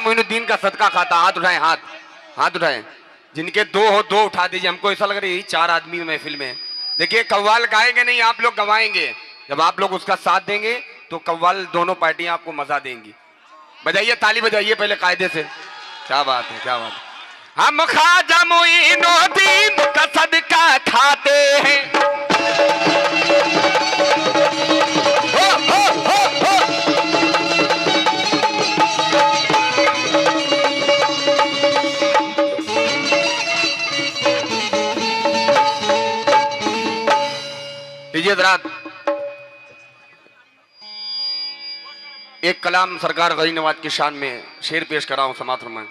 मोइनुद्दीन का सदका खाता। हाथ उठाएं, हाथ उठाएं। जिनके दो हो दो उठा दीजिए। हमको ऐसा लग रहा है 4 आदमी महफिल में। देखिए कव्वाल गाएंगे नहीं, आप लोग गवाएंगे। जब आप लोग उसका साथ देंगे तो कव्वाल दोनों पार्टियां आपको मजा देंगी। बजाइए, ताली बजाइए पहले कायदे से। क्या बात है, क्या बात है। हम ख्वाजा मोइनुद्दीन का सदका खाते हैं। हो, हो, हो, हो। लीजिए जरा एक कलाम सरकार गरीब नवाज की शान में शेर पेश कर रहा हूं समाप्त में।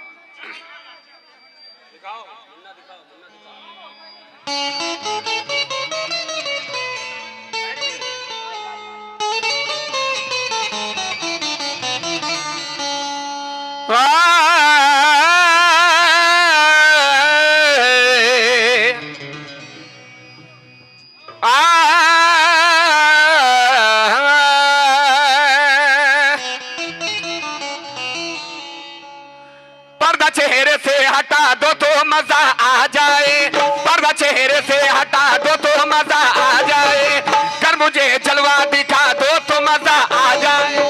पर्दा चेहरे से हटा दो तो मजा आ जाए, पर्दा चेहरे से हटा दो तो मजा आ जाए, कर मुझे जलवा दिखा दो तो मजा आ जाए।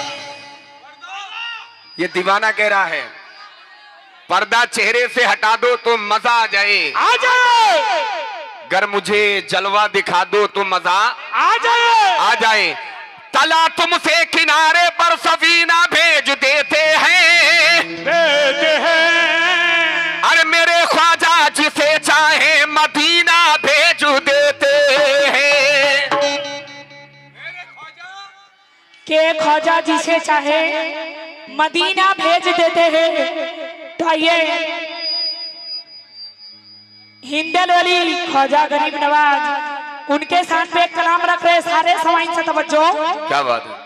ये दीवाना कह रहा है, पर्दा चेहरे से हटा दो तो मजा आ जाए, गर मुझे जलवा दिखा दो तो मजा आ जाए। तला तुमसे किनारे पर सफीना भेज देते हैं, अरे मेरे ख्वाजा जिसे चाहे मदीना भेज देते हैं। के ख्वाजा जिसे चाहे मदीना भेज देते हैं। तो ये हिंदल वली ख्वाजा गरीब नवाज उनके साथ पे कलाम रख रहे सारे समाइन से तवज्जो। क्या बात है।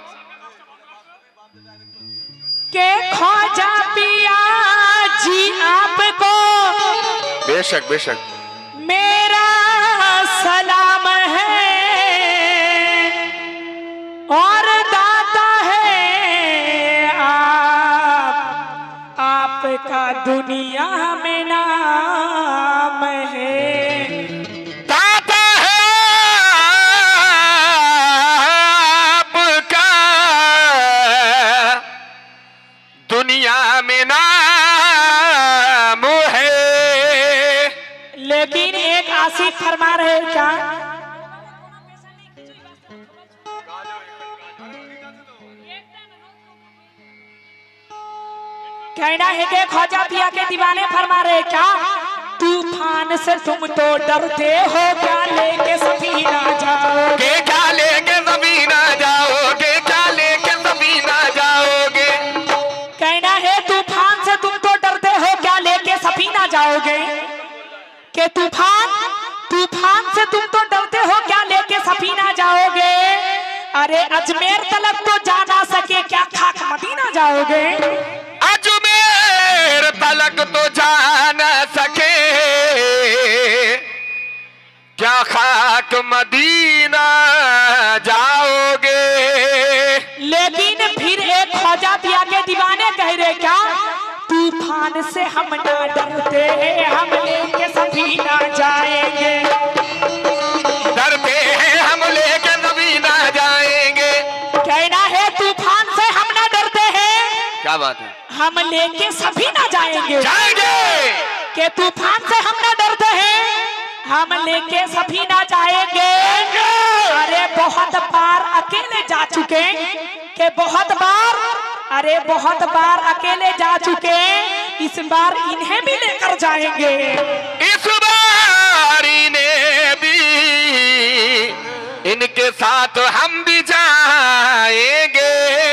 के ख्वाजा पिया जी आपको बेशक बेशक मेरा सलाम है, और दाता है आपका दुनिया में नाम है। दाता है आपका दुनिया में नाम है। लेकिन एक आशिक फरमा रहे क्या, कहना है कि ख्वाजा पिया के दीवाने फरमा रहे क्या, तूफान से तुम तो डरते हो क्या लेके सफीना जाओगे, क्या लेके सफीना जाओगे, क्या लेके सफीना जाओगे। कहना है तूफान से तुम तो डरते हो क्या लेके सफीना जाओगे, के तूफान से तुम तो डरते हो क्या लेके सफीना जाओगे, अरे अजमेर तलक तो जा ना सके क्या खाक मदीना जाओगे, अजमेर तलक तो जा ना सके क्या खाक मदीना जाओगे। लेकिन फिर एक ख्वाजा पिया के दीवाने कह रहे क्या, तूफान से हम ना डरते हैं हम लेके सफीना जाएंगे, डरते हैं हम लेके सफीना जाएंगे। कहना है तूफान से हम ना डरते हैं, क्या बात है, हम लेके सफीना जाएंगे, के तूफान से हम ना डरते हैं हम लेके सफीना जाएंगे। अरे बहुत बार अकेले जा चुके, के बहुत बार, अरे बहुत बार अकेले जा चुके, इस बार इन्हें भी लेकर जाएंगे, इस बार इन्हें भी इनके साथ हम भी जाएंगे।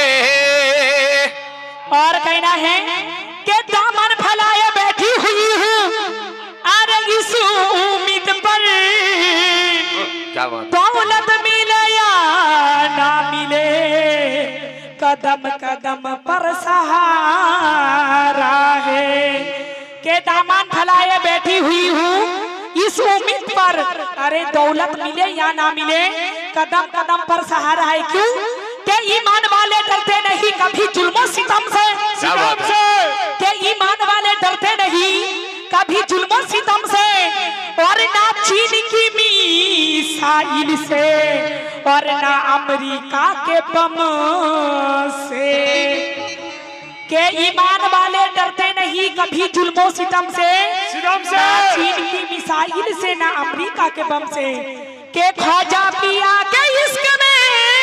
और कहना है कि दामन फैलाए बैठी हुई हूँ अरे इस उम्मीद पर, क्या बात, दौलत मिले या ना मिले कदम कदम पर सहारा है, के दामन फैलाए बैठी हुई हूँ इस उम्मीद पर, अरे दौलत मिले या ना मिले कदम कदम पर सहारा है। क्यों? के ईमान वाले डरते नहीं कभी जुल्म सितम से, ईमान वाले डरते नहीं कभी जुल्म सितम से, और ना चीन की मिसाइल से, और ना अमेरिका के बम से। के ईमान वाले डरते नहीं कभी जुल्म सितम से, ना चीन की मिसाइल से, ना अमेरिका के बम से। के ख्वाजा पिया के इश्क में,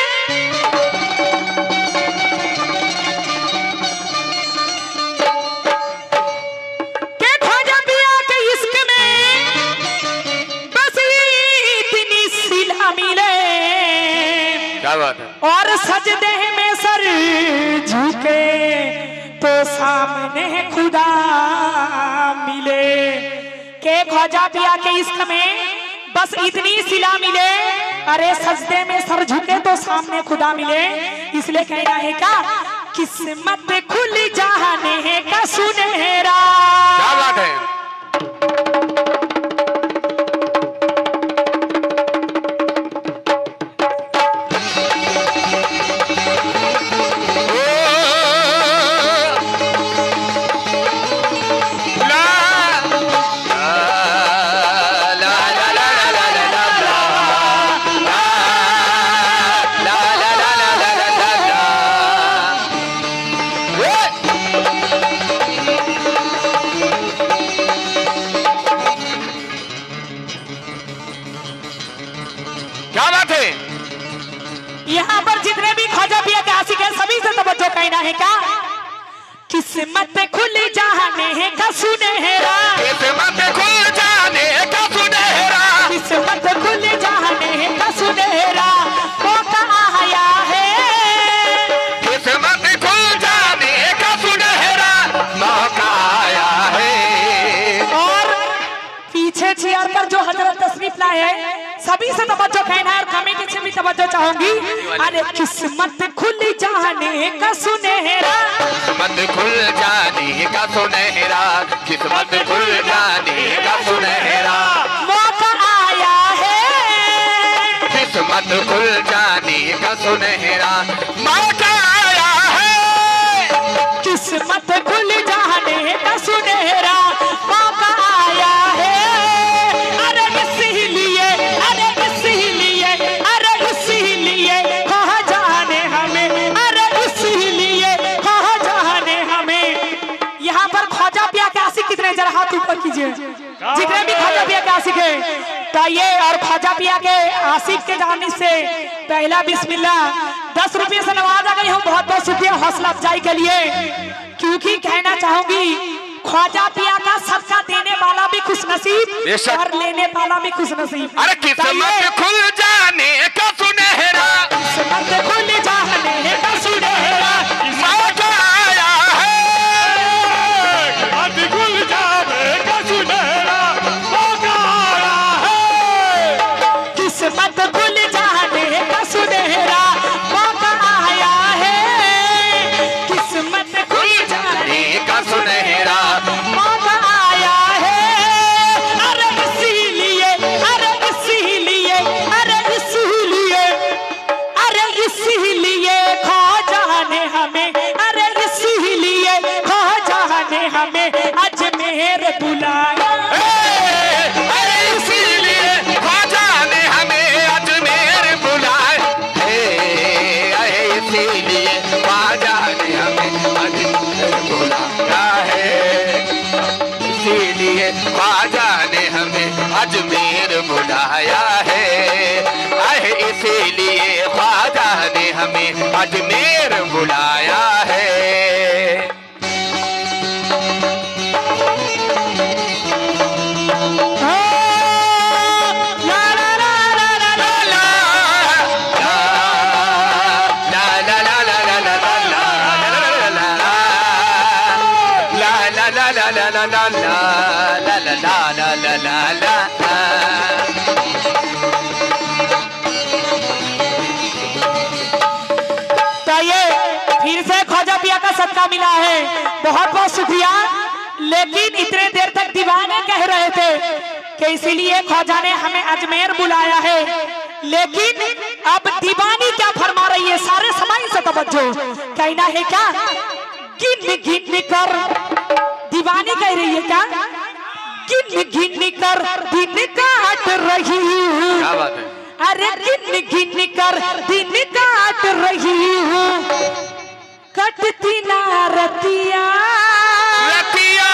के ख्वाजा पिया के इश्क में बस इतनी सिला मिले। क्या बात है। और सजदे में सर झुके तो सामने खुदा मिले। के ख्वाजा पिया के इश्क में बस इतनी सिला मिले, अरे सजदे में सर झुके तो सामने खुदा मिले। इसलिए कहना है क्या, किस्मत खुल जाने का सुनहरा। क्या बात है। यहाँ पर जितने भी ख्वाजा पिया के आशिक हैं सभी से तवज्जो कहना है क्या, किस्मत खुल जाने का सुनहरा, किस्मत खुल जाने का सुनहरा, किस्मत खुल जाने का सुनहरा मौका आया है। किस्मत खुल जाने का सुनहरा मौका आया है। और पीछे चेयर पर जो हजरत तशरीफ लाए हैं सभी से तवज्जो कहना है, और कमेटी से भी तवज्जो चाहूंगी। अरे किस्मत खुल जाने का सुनहरा, किस्मत खुल जाने का सुनहरा, किस्मत खुल जाने का सुनहरा मौका आया है। किस्मत खुल जाने का सुनहरा मौका आया है। किस्मत खुल जाने का सुनहरा मौका आया है। अरे इसीलिए, अरे इसीलिए, अरे इसीलिए कहा जाने हमें, अरे इसीलिए कहा जाने हमें। यहाँ पर ख्वाजा पिया के आशिक कितने, जरा हाथ ऊपर कीजिए जितने भी ख्वाजा पिया के आशिक है तो ये। और ख्वाजा पिया के आशिक के जानिब से पहला बिस्मिल्लाह 10 रुपये से नवाजा गई हूँ, बहुत बहुत शुक्रिया हौसला अफजाई के लिए। क्योंकि कहना चाहूंगी ख्वाजा पिया का सबका देने वाला भी खुश नसीब और लेने वाला भी खुश नसीब। अरे किस्मत खुल जाने का सुनहरा, किस्मत खुल जाने का सुनहरा मौका आया है। किस्मत खुल जाने का सुनहरा मौका आया है। किस्मत खुल जाने का सुनहरा मौका आया है। किस्मत खुल जाने का सुनहरा मौका आया है। अरे इसीलिए, अरे इसीलिए, अरे इसीलिए, अरे इसीलिए ख्वाजा ने हमें, अरे इसीलिए ख्वाजा ने हमें अजमेर बुलाया। अरे इसीलिए ख्वाजा ने हमें अजमेर बुलाया। अरे इसीलिए ख्वाजा ने हमें अजमेर बुलाया है। इसीलिए ख्वाजा ने हमें अजमेर बुलाया है। अरे इसीलिए ख्वाजा ने हमें अजमेर बुलाया है। तो ये फिर से ख्वाजा पिया का सदका मिला है, बहुत बहुत शुक्रिया। लेकिन इतने देर तक दीवाने कह रहे थे कि इसीलिए ख्वाजा ने हमें अजमेर बुलाया है, लेकिन अब दीवानी क्या फरमा रही है, सारे समाई से तवज्जो कहना है क्या, गिन गिन कर रही है क्या? गिन गिन कर दिन काट रही हूँ। क्या बात है? अरे गिन गिन कर दिन काट रही हूँ, कटती ना रतिया रतिया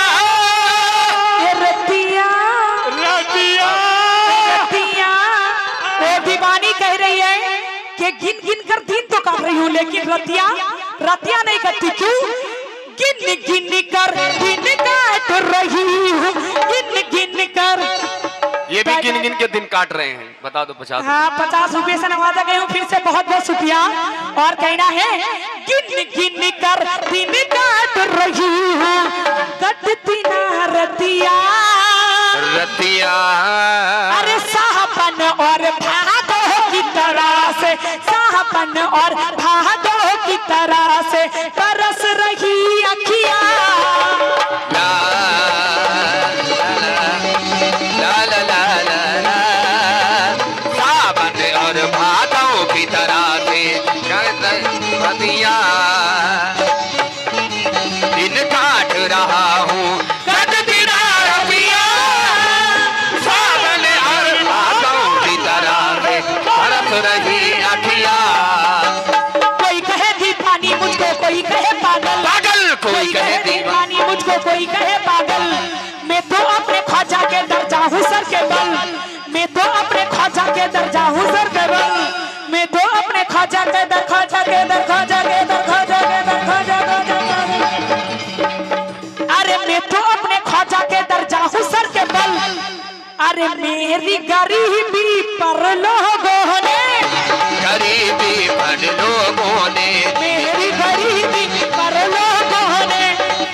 रतिया रतिया रतिया। वो दीवानी कह रही है कि गिन गिन कर दिन तो काट रही हूँ, लेकिन रतिया रतिया नहीं करती। क्यों? गिन गिन कर दिन काट रही हूँ, गिन गिन कर। ये भी गिन गिन के दिन काट रहे हैं। बता दो 50। हाँ, 50 रुपये से नवाजा गई हूँ फिर से, बहुत बहुत शुक्रिया। और कहना है गिन गिन कर दिन काट रही हूँ, कटती ना रतिया रतिया। अरे साहबन और भादों की तरह से, साहबन और भादों की तरह से बरस रही अखियाँ। ला ला ला ला ला ला, सावन और भादों की तरह से रतिया। दिन काट रहा हूँ, कटती ना रतिया, सावन और भादों की तरह से बरस रही अखियाँ। कोई कहे दीवानी मुझको, कोई कहे पागल, पागल कोई कहे दीवानी मुझको, कोई कहे पागल। मैं तो अपने ख्वाजा के दर जाऊं सर के बल, मैं तो अपने ख्वाजा के दर जाऊं सर के बल, मैं तो अपने ख्वाजा के दर, ख्वाजा के दर, ख्वाजा के दर, ख्वाजा के दर, ख्वाजा के दर। अरे मैं तो अपने ख्वाजा के दर जाऊं सर के बल। अरे मेरी गरीबी पर लोगों ने, गरीबी पर लोगों ने, मेरी गरीबी पर लोगों ने,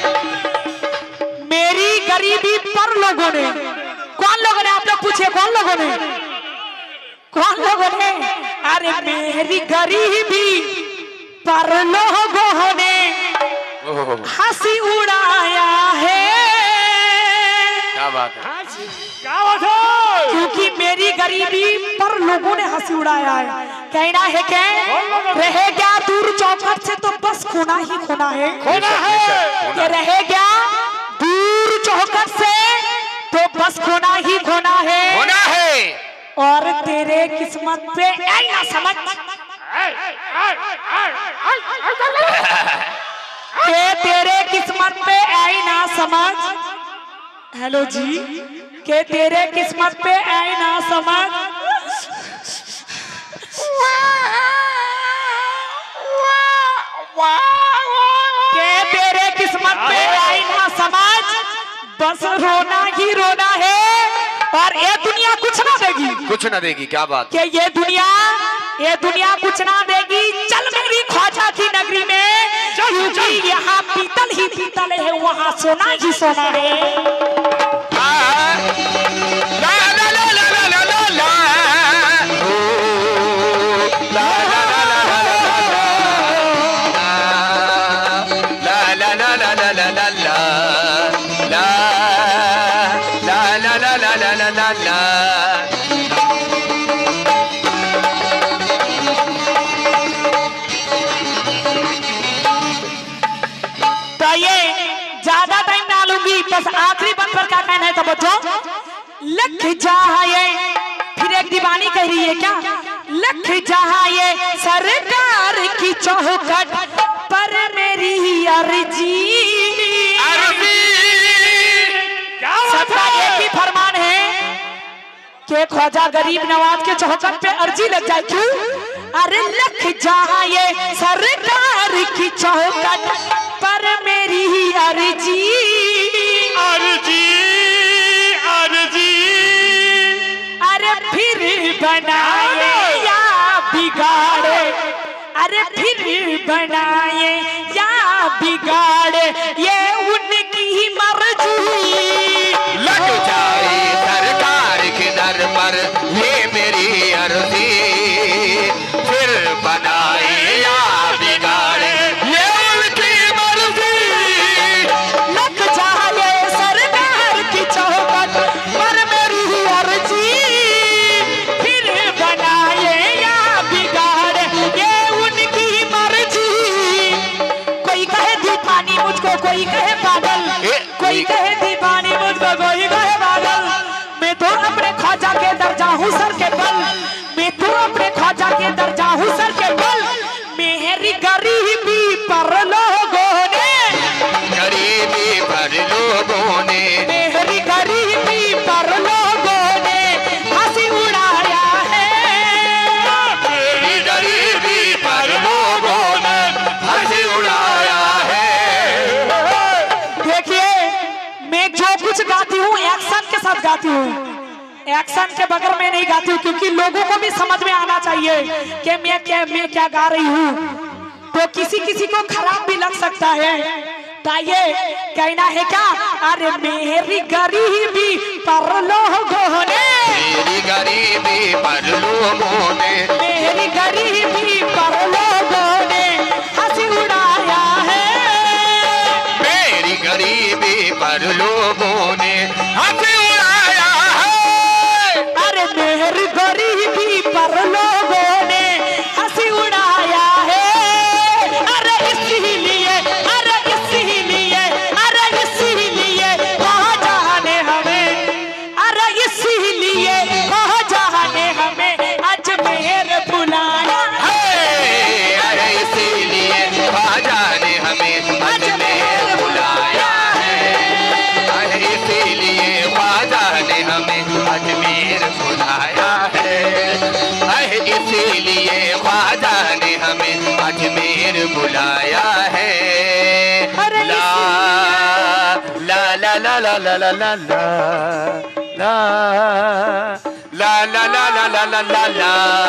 मेरी गरीबी पर लोगों ने। कौन लोगों ने? आप लोग पूछिए, कौन लोगों ने? कौन लोगों ने? अरे मेरी गरीबी पर लोगों ने हंसी उड़ाया है। क्या बात है? क्या बात है? क्योंकि मेरी गरीबी पर लोगों ने हंसी उड़ाया है। कहना है क्या? रहे क्या दूर चौखट से तो बस खोना ही खोना है, खोना है। कि रहे क्या दूर चौखट से तो बस खोना ही खोना है, होना है। और तेरे किस्मत पे आई ना समझ, के तेरे किस्मत पे आई ना समझ। हेलो जी, के तेरे किस्मत पे आई ना समझ। के तेरे किस्मत पे आई ना समझ, बस रोना ही रोना है, और ये दुनिया कुछ ना देगी, कुछ ना देगी। क्या बात? कि ये दुनिया कुछ ना देगी। चल मेरी ख्वाजा की नगरी में, क्योंकि यहाँ पीतल ही पीतल है, वहाँ सोना ही सोना है। ला ला ला ला ला ला ला ला, ला ला ला ला ला ला ला ला ला ला ला ला ला ला ला ला। तो ये ज्यादा टाइम ना लूंगी, बस आखिरी बंद पर क्या कहना है तो बच्चों, लख जाए। फिर एक दीवानी कह रही है क्या? लख जाए सरकार की चौखट पर मेरी अर्जी। सबका एक ही फरमान है कि ख्वाजा गरीब नवाज के चौखट पे अर्जी लग जाए। क्यों? अरे लख जाए सरकार की चौखट पर मेरी अर्जी। अर्जी अर्जी। अरे फिर बनाए या बिगाड़े, अरे फिर बनाए या बिगाड़े, ये उनकी मर्जी। लग जाए सरकार के दर पर ये मेरी अर्जी, फिर बनाए या बिगाड़े, ये उनकी मर्जी। लग जाए सरकार की चौखट पर मेरी अर्जी, फिर बनाए या बिगाड़े, ये उनकी मर्जी। कोई कहे दीवानी मुझको, कोई कहे पागल, कोई कहे दीवानी तक वही गए बादल। मैं तो अपने ख्वाजा के दर जाऊं सर के बल, मैं तो अपने ख्वाजा के दर जाऊं सर के बल। मेरी गरीबी पर लोगों ने, गरीबी पर लोगों ने, मेरी गरीबी पर लोगों ने हंसी उड़ाया है। मेरी गरीबी पर लोगों ने हंसी उड़ाया है। देखिए मैं जो कुछ गाती हूँ एक्शन के साथ गाती हूँ, एक्शन के बगैर मैं नहीं गाती हूँ, क्योंकि लोगों को भी समझ में आना चाहिए कि मैं क्या गा रही हूँ। तो किसी को खराब भी लग सकता है, ताइए कहना है क्या? अरे मेरी गरीबी पर लोगों ने, मेरी गरीबी पर लोगों ने, मेरी गरीबी पर लोगों ने हंसी उड़ाया है। मेरी गरीबी पर लोगों ने हंसी उड़ाया है। अरे मेरी गरीबी पर लोगों ने हंसी उड़ाया है। अरे इसीलिए, अरे इसीलिए, अरे इसीलिए कहाँ जाने हमें, अरे इसीलिए कहाँ जाने हमें अजमेर बुलाया है। अरे इसीलिए ख्वाजा ने हमें अजमेर बुलाया है। अरे इसीलिए ख्वाजा ने हमें अजमेर बुलाया है। अरे इसीलिए ख्वाजा ने हमें अजमेर बुलाया है। ला ला ला ला ला ला ला ला ला ला ला ला ला ला ला ला।